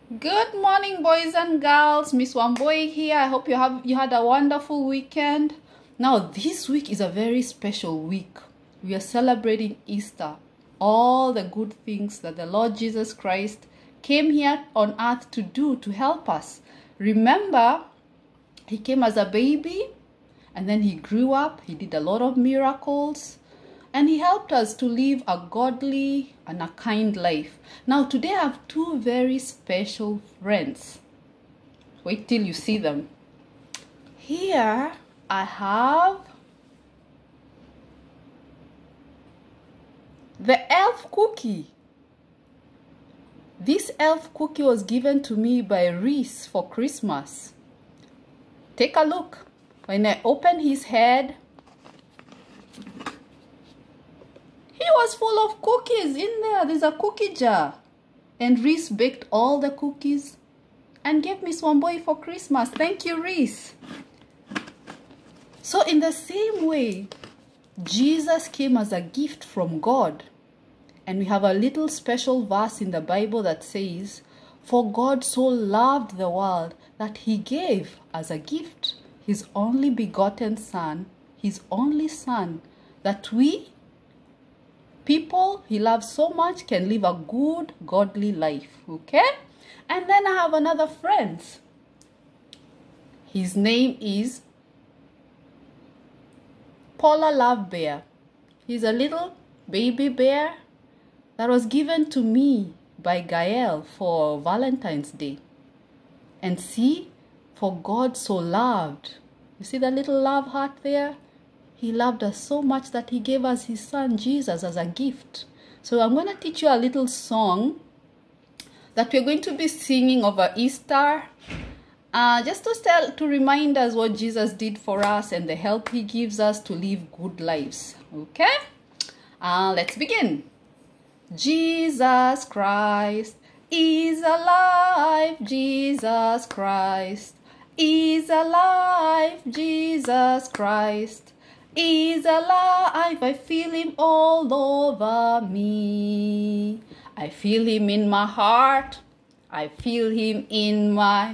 Good morning, boys and girls. Miss Wamboi here. I hope you had a wonderful weekend. Now, this week is a very special week. We are celebrating Easter. All the good things that the Lord Jesus Christ came here on earth to do to help us. Remember, he came as a baby and then he grew up. He did a lot of miracles. And he helped us to live a godly and a kind life. Now, today I have two very special friends. Wait till you see them. Here I have the elf cookie. This elf cookie was given to me by Reese for Christmas. Take a look. When I open his head, he was full of cookies in there. There's a cookie jar. And Reese baked all the cookies and gave Miss Wamboi for Christmas. Thank you, Reese. So in the same way, Jesus came as a gift from God. And we have a little special verse in the Bible that says, "For God so loved the world that he gave as a gift his only begotten Son, his only Son, that we people he loves so much can live a good, godly life." Okay? And then I have another friend. His name is Paula Love Bear. He's a little baby bear that was given to me by Gael for Valentine's Day. And see, for God so loved. You see that little love heart there? He loved us so much that he gave us his son Jesus as a gift. So I'm going to teach you a little song that we're going to be singing over Easter. Just to remind us what Jesus did for us and the help he gives us to live good lives. Okay? Let's begin. Jesus Christ is alive. Jesus Christ is alive. Jesus Christ is alive. I feel him all over me. I feel him in my heart. I feel him in my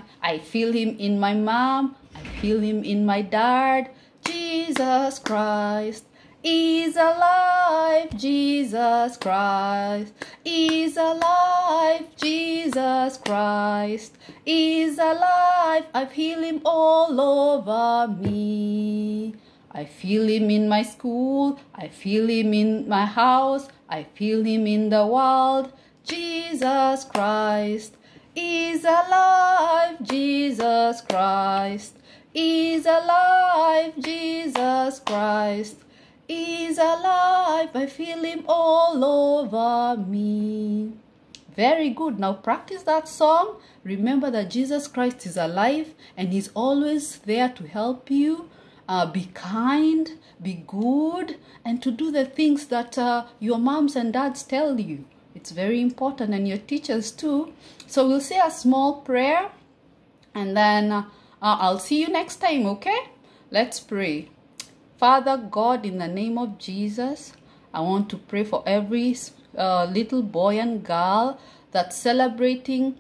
mom. I feel him in my dad. Jesus Christ is alive. Jesus Christ is alive. Jesus Christ is alive. I feel him all over me. I feel him in my school. I feel him in my house. I feel him in the world. Jesus Christ is alive. Jesus Christ is alive. Jesus Christ is alive. I feel him all over me. Very good. Now practice that song. Remember that Jesus Christ is alive and he's always there to help you. Be kind, be good, and to do the things that your moms and dads tell you. It's very important, and your teachers too. So we'll say a small prayer, and then I'll see you next time, okay? Let's pray. Father God, in the name of Jesus, I want to pray for every little boy and girl that's celebrating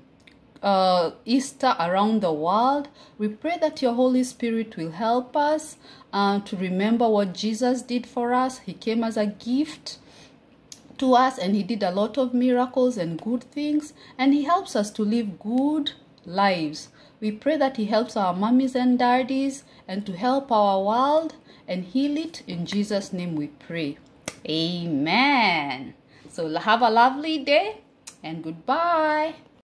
Easter around the world. We pray that your Holy Spirit will help us to remember what Jesus did for us. He came as a gift to us and he did a lot of miracles and good things, and he helps us to live good lives. We pray that he helps our mummies and daddies and to help our world and heal it. In Jesus' name we pray. Amen. So have a lovely day and goodbye.